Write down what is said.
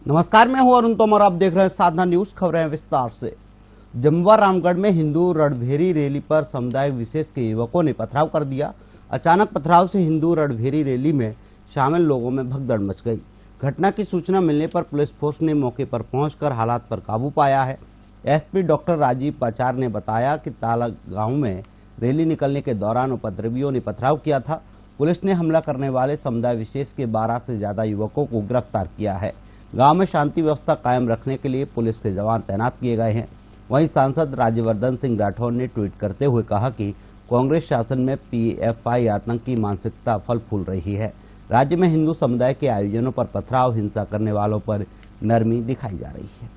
नमस्कार, मैं हूं अरुण तोमर। आप देख रहे हैं साधना न्यूज। खबरें विस्तार से। जमुआ रामगढ़ में हिंदू रणभेरी रैली पर समुदाय विशेष के युवकों ने पथराव कर दिया। अचानक पथराव से हिंदू रणभेरी रैली में शामिल लोगों में भगदड़ मच गई। घटना की सूचना मिलने पर पुलिस फोर्स ने मौके पर पहुंचकर हालात पर काबू पाया है। एसपी डॉक्टर राजीव पाचार ने बताया कि ताला गांव में रैली निकलने के दौरान उपद्रवियों ने पथराव किया था। पुलिस ने हमला करने वाले समुदाय विशेष के 12 से ज्यादा युवकों को गिरफ्तार किया है। गांव में शांति व्यवस्था कायम रखने के लिए पुलिस के जवान तैनात किए गए हैं। वहीं सांसद राज्यवर्धन सिंह राठौर ने ट्वीट करते हुए कहा कि कांग्रेस शासन में पीएफआई आतंकी मानसिकता फल फूल रही है। राज्य में हिंदू समुदाय के आयोजनों पर पथराव, हिंसा करने वालों पर नरमी दिखाई जा रही है।